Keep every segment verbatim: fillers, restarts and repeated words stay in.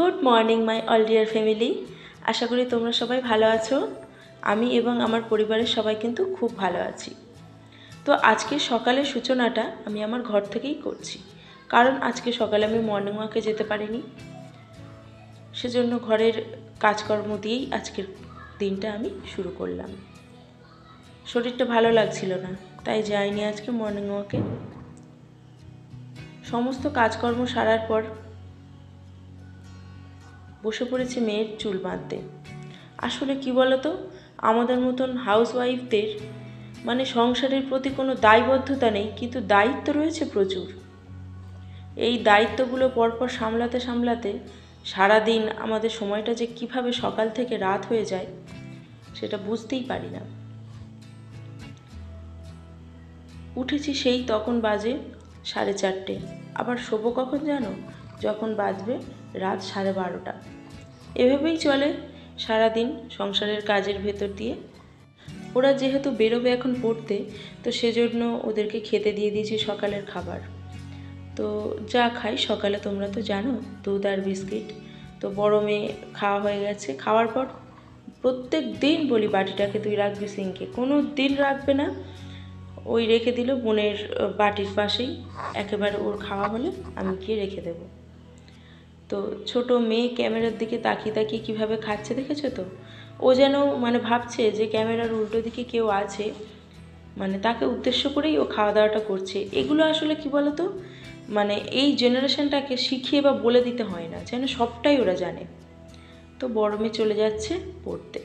Good morning my all dear family. আশা করি তোমরা সবাই ভালো আছো। আমি এবং আমার পরিবারের সবাই কিন্তু খুব ভালো আছি। তো আজকে সকালের সূচনাটা আমি আমার ঘর থেকেই করছি, কারণ আজকে সকালে আমি মর্নিং ওয়াকে যেতে পারিনি। সেজন্য ঘরের কাজকর্ম দিয়েই আজকের দিনটা আমি শুরু করলাম। শরীরটা ভালো লাগছিল না, তাই যাইনি আজকে মর্নিং ওয়াকে। সমস্ত কাজকর্ম সারার পর বসে পড়েছি মেয়ের চুল বাঁধতে। আসলে কি বলতো, আমাদের মতন হাউসওয়াইফদের মানে সংসারের প্রতি কোনো দায়বদ্ধতা নেই, কিন্তু দায়িত্ব রয়েছে প্রচুর। এই দায়িত্বগুলো পরপর সামলাতে সামলাতে সারাদিন আমাদের সময়টা যে কিভাবে সকাল থেকে রাত হয়ে যায় সেটা বুঝতেই পারি না। উঠেছি সেই তখন বাজে সাড়ে চারটে, আবার শোবো কখন জানো? যখন বাজবে রাত সাড়ে বারোটা। এভাবেই চলে সারাদিন সংসারের কাজের ভেতর দিয়ে। ওরা যেহেতু বেরোবে এখন পড়তে, তো সেজন্য ওদেরকে খেতে দিয়ে দিয়েছি সকালের খাবার। তো যা খাই সকালে তোমরা তো জানো, দুধ আর বিস্কিট। তো বড় মেয়ে খাওয়া হয়ে গেছে। খাওয়ার পর প্রত্যেক দিন বলি বাটিটাকে তুই রাখবি সিঙ্কে, কোনো দিন রাখবে না। ওই রেখে দিল বোনের বাটির পাশেই, একেবারে ওর খাওয়া হলে আমি গিয়ে রেখে দেব। তো ছোট মেয়ে ক্যামেরার দিকে তাকিয়ে তাকিয়ে কীভাবে খাচ্ছে দেখেছো তো? ও যেন মানে ভাবছে যে ক্যামেরার উল্টো দিকে কেউ আছে, মানে তাকে উদ্দেশ্য করেই ও খাওয়া দাওয়াটা করছে। এগুলো আসলে কি বলতো, মানে এই জেনারেশনটাকে শিখিয়ে বা বলে দিতে হয় না, যেন সবটাই ওরা জানে। তো বড় মেয়ে চলে যাচ্ছে পড়তে।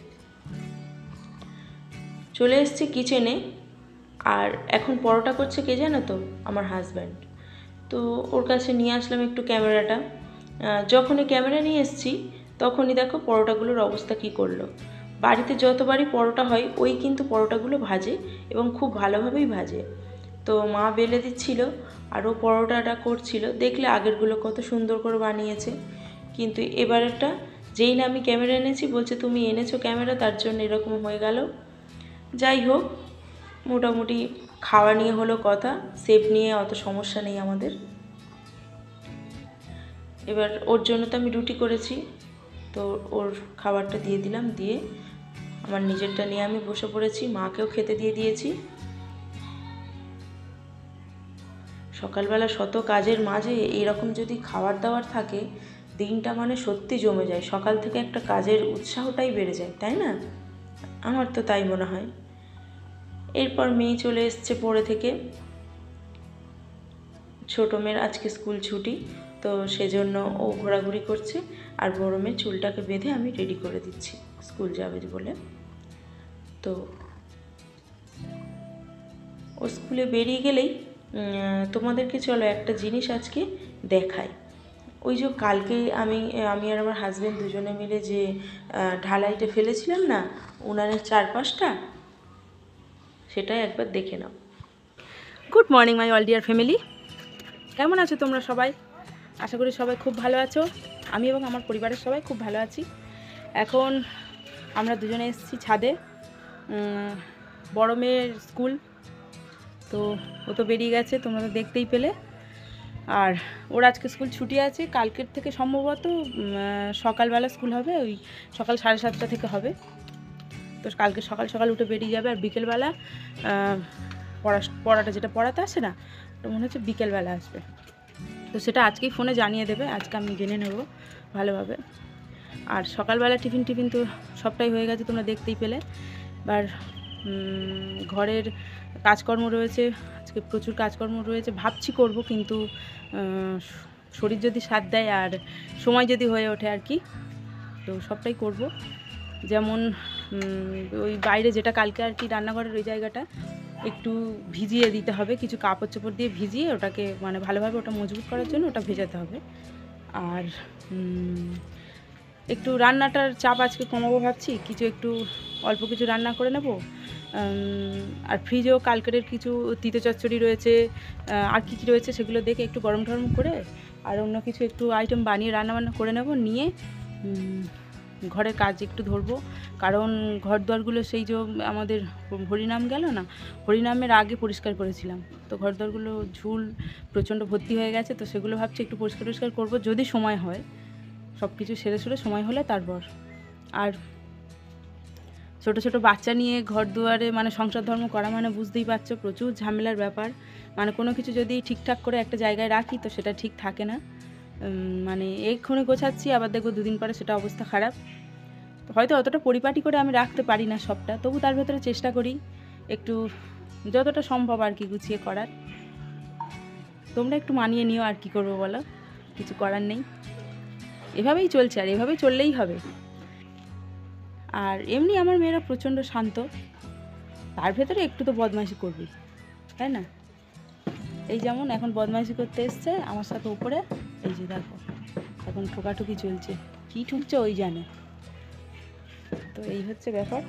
চলে এসছে কিচেনে, আর এখন পরোটা করছে কে জানো তো? আমার হাজব্যান্ড। তো ওর কাছে নিয়ে আসলাম একটু ক্যামেরাটা। যখনই ক্যামেরা নিয়ে এসেছি তখনই দেখো পরোটাগুলোর অবস্থা কী করলো। বাড়িতে যতবারই পরোটা হয় ওই কিন্তু পরোটাগুলো ভাজে এবং খুব ভালোভাবেই ভাজে। তো মা বেলে দিচ্ছিল আর ও পরোটাটা করছিল। দেখলে আগেরগুলো কত সুন্দর করে বানিয়েছে, কিন্তু এবারেরটা যেই না আমি ক্যামেরা এনেছি বলছে তুমি এনেছো ক্যামেরা, তার জন্য এরকম হয়ে গেল। যাই হোক, মোটামুটি খাওয়া নিয়ে হলো কথা, শেপ নিয়ে অত সমস্যা নেই আমাদের। এবার ওর জন্য তো আমি রুটি করেছি, তো ওর খাবারটা দিয়ে দিলাম, দিয়ে আমার নিজেরটা নিয়ে আমি বসে পড়েছি। মাকেও খেতে দিয়ে দিয়েছি। সকালবেলা শত কাজের মাঝে এরকম যদি খাবার দাবার থাকে, দিনটা মানে সত্যি জমে যায়। সকাল থেকে একটা কাজের উৎসাহটাই বেড়ে যায়, তাই না? আমার তো তাই মনে হয়। এরপর মেয়ে চলে এসছে পড়ে থেকে। ছোটো মেয়ের আজকে স্কুল ছুটি, তো সেজন্য ও ঘোরাঘুরি করছে, আর বড় মেয়ের চুলটাকে বেঁধে আমি রেডি করে দিচ্ছি স্কুল যাবে বলে। তো ও স্কুলে বেরিয়ে গেলেই তোমাদেরকে চলো একটা জিনিস আজকে দেখাই। ওই যে কালকে আমি আমি আর আমার হাজব্যান্ড দুজনে মিলে যে ঢালাইটা ফেলেছিলাম না উনানের চারপাশটা, সেটাই একবার দেখে নাও। Good morning my all dear family. কেমন আছো তোমরা সবাই? আশা করি সবাই খুব ভালো আছো। আমি এবং আমার পরিবারের সবাই খুব ভালো আছি। এখন আমরা দুজনে এসেছি ছাদে। বড় মেয়ের স্কুল, তো ও তো বেরিয়ে গেছে, তোমরা তো দেখতেই পেলে। আর ওর আজকে স্কুল ছুটি আছে, কালকের থেকে সম্ভবত সকালবেলা স্কুল হবে, ওই সকাল সাড়ে সাতটা থেকে হবে। তো কালকে সকাল সকাল উঠে বেরিয়ে যাবে, আর বিকেলবেলা পড়া পড়াটা যেটা পড়াতে আসে না, ওটা মনে হচ্ছে বিকেলবেলা আসবে। তো সেটা আজকেই ফোনে জানিয়ে দেবে, আজকে আমি জেনে নেব ভালোভাবে। আর সকালবেলা টিফিন টিফিন তো সবটাই হয়ে গেছে, তোমরা দেখতেই পেলে। এবার ঘরের কাজকর্ম রয়েছে, আজকে প্রচুর কাজকর্ম রয়েছে। ভাবছি করব, কিন্তু শরীর যদি সাথ দেয় আর সময় যদি হয়ে ওঠে আর কি, তো সবটাই করব। যেমন ওই বাইরে যেটা কালকে আর কি রান্নাঘরের ওই জায়গাটা একটু ভিজিয়ে দিতে হবে, কিছু কাপড় চোপড় দিয়ে ভিজিয়ে ওটাকে মানে ভালোভাবে ওটা মজবুত করার জন্য ওটা ভেজাতে হবে। আর একটু রান্নাটার চাপ আজকে কমাবো ভাবছি, কিছু একটু অল্প কিছু রান্না করে নেব। আর ফ্রিজেও কালকের কিছু তিতো চচ্চড়ি রয়েছে, আর কী কী রয়েছে সেগুলো দেখে একটু গরম টরম করে আর অন্য কিছু একটু আইটেম বানিয়ে রান্নাবান্না করে নেব, নিয়ে ঘরের কাজ একটু ধরবো। কারণ ঘর দুয়ারগুলো সেই যে আমাদের হরিনাম গেল না, হরিনামের আগে পরিষ্কার করেছিলাম, তো ঘর দুয়ারগুলো ঝুল প্রচণ্ড ভর্তি হয়ে গেছে। তো সেগুলো ভাবছি একটু পরিষ্কার টরিষ্কার করবো যদি সময় হয়। সব কিছু সেরে সুরে সময় হলে তারপর। আর ছোট ছোট বাচ্চা নিয়ে ঘর দুয়ারে মানে সংসার ধর্ম করা মানে বুঝতেই পারছো প্রচুর ঝামেলার ব্যাপার। মানে কোনো কিছু যদি ঠিকঠাক করে একটা জায়গায় রাখি তো সেটা ঠিক থাকে না। মানে এক্ষুনি গোছাচ্ছি, আবার দেখবো দুদিন পরে সেটা অবস্থা খারাপ। তো হয়তো অতটা পরিপাটি করে আমি রাখতে পারি না সবটা, তবু তার ভেতরে চেষ্টা করি একটু যতটা সম্ভব আর কি গুছিয়ে করার। তোমরা একটু মানিয়ে নিও, আর কি করবো বলো, কিছু করার নেই। এভাবেই চলছে, আর এভাবেই চললেই হবে। আর এমনি আমার মেয়েরা প্রচণ্ড শান্ত, তার ভেতরে একটু তো বদমাইশি করবি, তাই না? এই যেমন এখন বদমাইশি করতে এসছে আমার সাথে উপরে, এই যে দেখো এখন ঠোকাঠুকি চলছে, কী ঠুকছে ওই জানে। তো এই হচ্ছে ব্যাপার।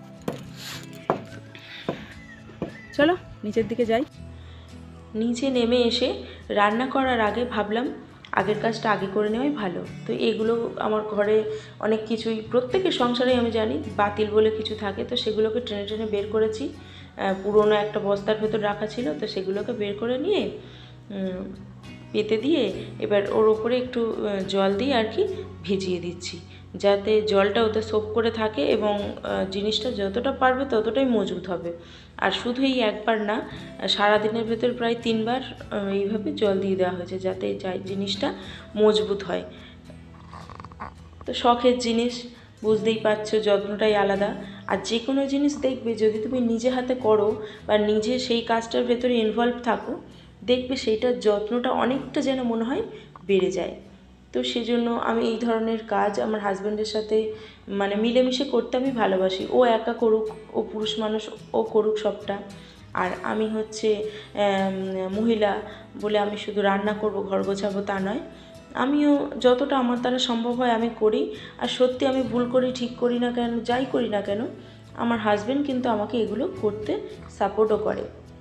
চলো নিচের দিকে যাই। নিচে নেমে এসে রান্না করার আগে ভাবলাম আগের কাজটা আগে করে নেওয়াই ভালো। তো এগুলো আমার ঘরে অনেক কিছুই, প্রত্যেকের সংসারে আমি জানি বাতিল বলে কিছু থাকে, তো সেগুলোকে টেনে টেনে বের করেছি। পুরোনো একটা বস্তার ভেতর রাখা ছিল, তো সেগুলোকে বের করে নিয়ে পেতে দিয়ে এবার ওর ওপরে একটু জল দিয়ে আর কি ভিজিয়ে দিচ্ছি, যাতে জলটা ওতে সোপ করে থাকে এবং জিনিসটা যতটা পারবে ততটাই মজবুত হবে। আর শুধু এই একবার না, সারাদিনের ভেতর প্রায় তিনবার এইভাবে জল দিয়ে দেওয়া হয়েছে, যাতে জিনিসটা মজবুত হয়। তো শখের জিনিস বুঝতেই পারছো, যত্নটাই আলাদা। আর যে কোনো জিনিস দেখবে যদি তুমি নিজে হাতে করো বা নিজে সেই কাজটার ভেতরে ইনভলভ থাকো, দেখবে সেইটার যত্নটা অনেকটা যেন মনে হয় বেড়ে যায়। তো সেজন্য আমি এই ধরনের কাজ আমার হাজব্যান্ডের সাথে মানে মিলেমিশে করতে আমি ভালোবাসি। ও একা করুক, ও পুরুষ মানুষ, ও করুক সবটা। আর আমি হচ্ছে মহিলা বলে আমি শুধু রান্না করব, ঘর গোছাবো তা নয়, আমিও যতটা আমার দ্বারা সম্ভব হয় আমি করি। আর সত্যি আমি ভুল করি, ঠিক করি না কেন, যাই করি না কেন, আমার হাজব্যান্ড কিন্তু আমাকে এগুলো করতে সাপোর্টও করে।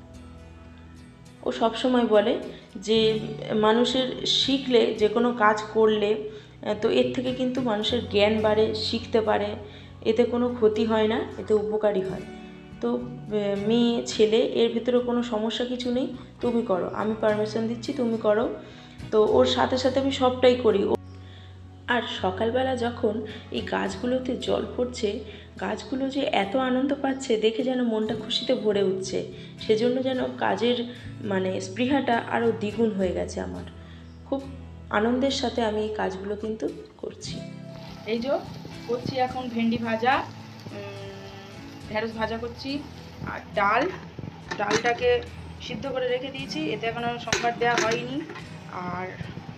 ও সবসময় বলে যে মানুষের শিখলে, যে কোনো কাজ করলে তো এর থেকে কিন্তু মানুষের জ্ঞান বাড়ে, শিখতে পারে, এতে কোনো ক্ষতি হয় না, এতে উপকারী হয়। তো মেয়ে ছেলে এর ভিতরে কোনো সমস্যা কিছু নেই, তুমি করো, আমি পারমিশন দিচ্ছি, তুমি করো। তো ওর সাথে সাথে আমি সবটাই করি। আর সকালবেলা যখন এই গাছগুলোতে জল পড়ছে, গাছগুলো যে এত আনন্দ পাচ্ছে দেখে যেন মনটা খুশিতে ভরে উঠছে, সেজন্য যেন কাজের মানে স্পৃহাটা আরও দ্বিগুণ হয়ে গেছে আমার। খুব আনন্দের সাথে আমি এই কাজগুলো কিন্তু করছি। এই যে করছি এখন ভেন্ডি ভাজা, ঢেঁড়স ভাজা করছি, আর ডাল, ডালটাকে সিদ্ধ করে রেখে দিয়েছি, এতে এখনও সম্বার দেওয়া হয়নি। আর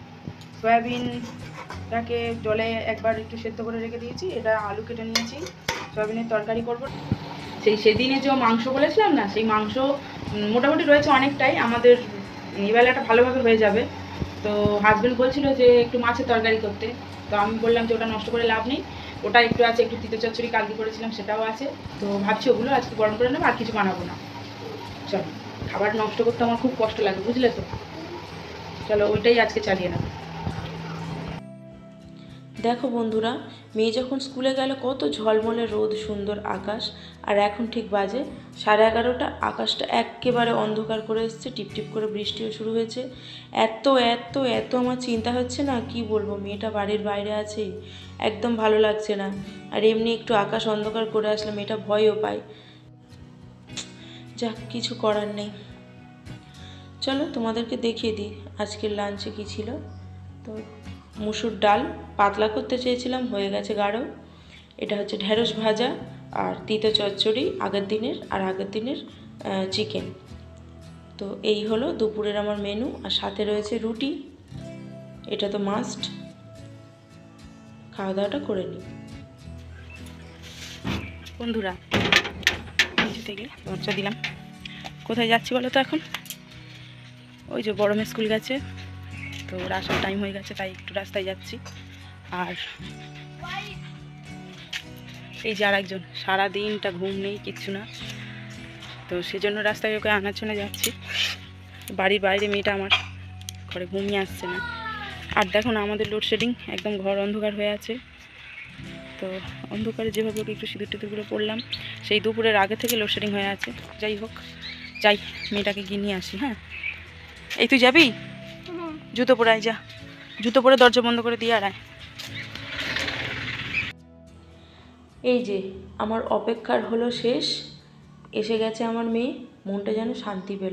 সয়াবিনটাকে জলে একবার একটু সেদ্ধ করে রেখে দিয়েছি, এটা আলু কেটে নিয়েছি, সয়াবিনের তরকারি করব। সেই সেদিনে যে মাংস বলেছিলাম না, সেই মাংস মোটামুটি রয়েছে অনেকটাই, আমাদের এই বেলাটা ভালোভাবে হয়ে যাবে। তো হাজব্যান্ড বলছিল যে একটু মাছের তরকারি করতে, তো আমি বললাম যে ওটা নষ্ট করে লাভ নেই, ওটা একটু আছে, একটু তিতো চচ্চড়ি কালকে করেছিলাম সেটাও আছে, তো ভাবছি ওগুলো আজকে গরম করে নেবো, আর কিছু বানাবো না। চলো, খাবার নষ্ট করতে আমার খুব কষ্ট লাগে, বুঝলে তো, চলো ওইটাই আজকে চালিয়ে নেবো। দেখো বন্ধুরা, মেয়ে যখন স্কুলে গেল কত ঝলমলে রোদ, সুন্দর আকাশ, আর এখন ঠিক বাজে সাড়ে এগারোটা, আকাশটা একেবারে অন্ধকার করে এসছে, টিপটিপ করে বৃষ্টিও শুরু হয়েছে। এত এত এত আমার চিন্তা হচ্ছে না, কি বলবো, মেয়েটা বাড়ির বাইরে আছে, একদম ভালো লাগছে না। আর এমনি একটু আকাশ অন্ধকার করে আসলে মেয়েটা ভয়ও পায়। যাক, কিছু করার নেই। চলো তোমাদেরকে দেখিয়ে দিই আজকের লাঞ্চে কী ছিল। তো মুসুর ডাল পাতলা করতে চেয়েছিলাম, হয়ে গেছে গাঢ়। এটা হচ্ছে ঢেঁড়স ভাজা আর তিতো চচ্চড়ি আগের দিনের, আর আগের দিনের চিকেন। তো এই হলো দুপুরের আমার মেনু, আর সাথে রয়েছে রুটি, এটা তো মাস্ট। খাওয়া দাওয়াটা করে নিই বন্ধুরা। নিচে থেকে দরজা দিলাম। কোথায় যাচ্ছি বলো তো এখন? ওই যে বড় মেয়ে স্কুল গেছে, তো ওর আসার টাইম হয়ে গেছে, তাই একটু রাস্তায় যাচ্ছি। আর এই যে আর একজন, সারাদিনটা ঘুম নেই, কিচ্ছু না, তো সেজন্য রাস্তায় ওকে আনার জন্য যাচ্ছি। বাড়ির বাইরে মেয়েটা আমার ঘরে ঘুমিয়ে আসছে না। আর দেখো না, আমাদের লোডশেডিং, একদম ঘর অন্ধকার হয়ে আছে। তো অন্ধকারে যেভাবে ওকে একটু সিঁদুর টিঁদুরগুলো পড়লাম, সেই দুপুরের আগে থেকে লোডশেডিং হয়ে আছে। যাই হোক, যাই মেয়েটাকে গিয়ে নিয়ে আসি। হ্যাঁ, এই তুই যাবি? জুতো পরে আয়, যা, জুতো পরে দরজা বন্ধ করে দিয়ে আর আয়। এই যে আমার অপেক্ষার হলো শেষ, এসে গেছে আমার মেয়ে। মনটা যেন শান্তি পেল।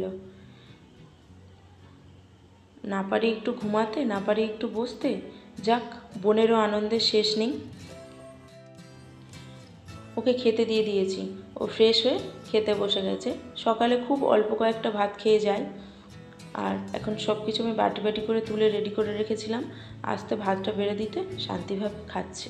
না পারি একটু ঘুমাতে, না পারি একটু বসতে, যাক বোনেরও আনন্দের শেষ নেই। ওকে খেতে দিয়ে দিয়েছি, ও ফ্রেশ হয়ে খেতে বসে গেছে। সকালে খুব অল্প কয়েকটা ভাত খেয়ে যায়, আর এখন সব কিছু আমি বাটি বাটি করে তুলে রেডি করে রেখেছিলাম, আস্তে ভাতটা বেড়ে দিতে শান্তিভাবে খাচ্ছে।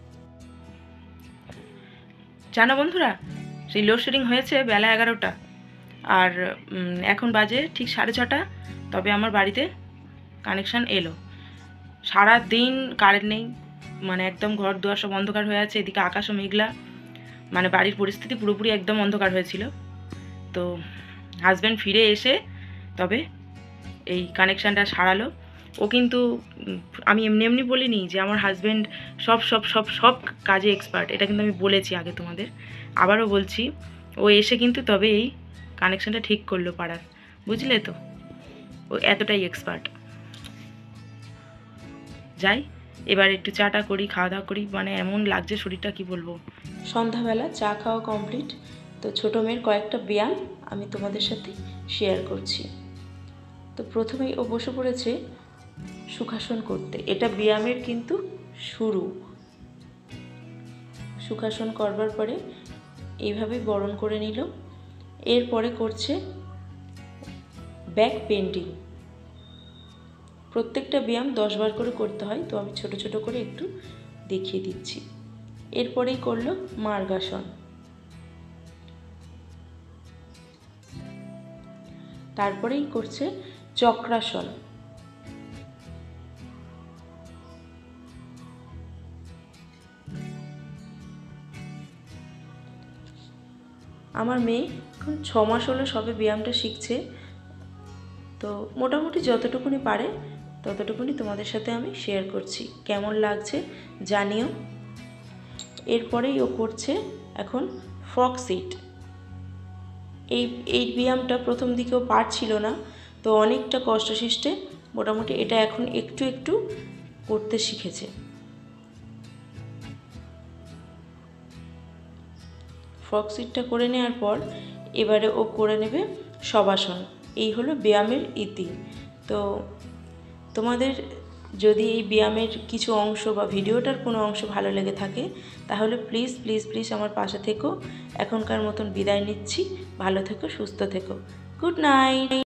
জানো বন্ধুরা, সেই লোডশেডিং হয়েছে বেলা এগারোটা, আর এখন বাজে ঠিক সাড়ে ছটা, তবে আমার বাড়িতে কানেকশান এলো। সারা দিন কারেন্ট নেই, মানে একদম ঘর দুয়ার সব অন্ধকার হয়ে আছে, এদিকে আকাশও মেঘলা, মানে বাড়ির পরিস্থিতি পুরোপুরি একদম অন্ধকার হয়েছিল। তো হাজব্যান্ড ফিরে এসে তবে এই কানেকশানটা সারালো। ও কিন্তু, আমি এমনি এমনি বলিনি যে আমার হাজব্যান্ড সব সব সব সব কাজে এক্সপার্ট, এটা কিন্তু আমি বলেছি আগে তোমাদের, আবারও বলছি। ও এসে কিন্তু তবে এই কানেকশানটা ঠিক করলো পাড়ার, বুঝলে তো, ও এতটাই এক্সপার্ট। যাই এবার একটু চাটা করি, খাওয়া দাওয়া করি, মানে এমন লাগছে শরীরটা কি বলবো। সন্ধ্যাবেলা চা খাওয়া কমপ্লিট, তো ছোটো মেয়ের কয়েকটা ব্যায়াম আমি তোমাদের সাথে শেয়ার করছি। তো প্রথমেই ও বসে পড়েছে সুখাসন করতে, এটা ব্যায়ামের কিন্তু শুরু। সুখাসন করবার পরে এইভাবে বরণ করে নিল। এরপরে করছে ব্যাক বেন্ডিং। প্রত্যেকটা ব্যায়াম দশ বার করে করতে হয়, তো আমি ছোট ছোট করে একটু দেখিয়ে দিচ্ছি। এরপরেই করলো মার্গাসন, তারপরেই করছে চক্রাসন, আমার মেয়ে এখন ছ মাস হলো সবে ব্যায়ামটা শিখছে, তো মোটামুটি যতটুকুনি পারে ততটুকুনি তোমাদের সাথে আমি শেয়ার করছি। কেমন লাগছে জানিও। এরপরেই ও করছে এখন ফ্রক সিট। এই এই ব্যায়ামটা প্রথম দিকেও পারছিল না, তো অনেকটা কষ্টসৃষ্টে মোটামুটি এটা এখন একটু একটু করতে শিখেছে। ফ্রক সিটটা করে নেওয়ার পর এবারে ও করে নেবে শবাসন। এই হলো ব্যায়ামের ইতি। তো তোমাদের যদি এই ব্যায়ামের কিছু অংশ বা ভিডিওটার কোনো অংশ ভালো লেগে থাকে তাহলে প্লিজ প্লিজ প্লিজ আমার পাশে থেকো। এখনকার মতন বিদায় নিচ্ছি, ভালো থেকো, সুস্থ থেকো, গুড নাইট।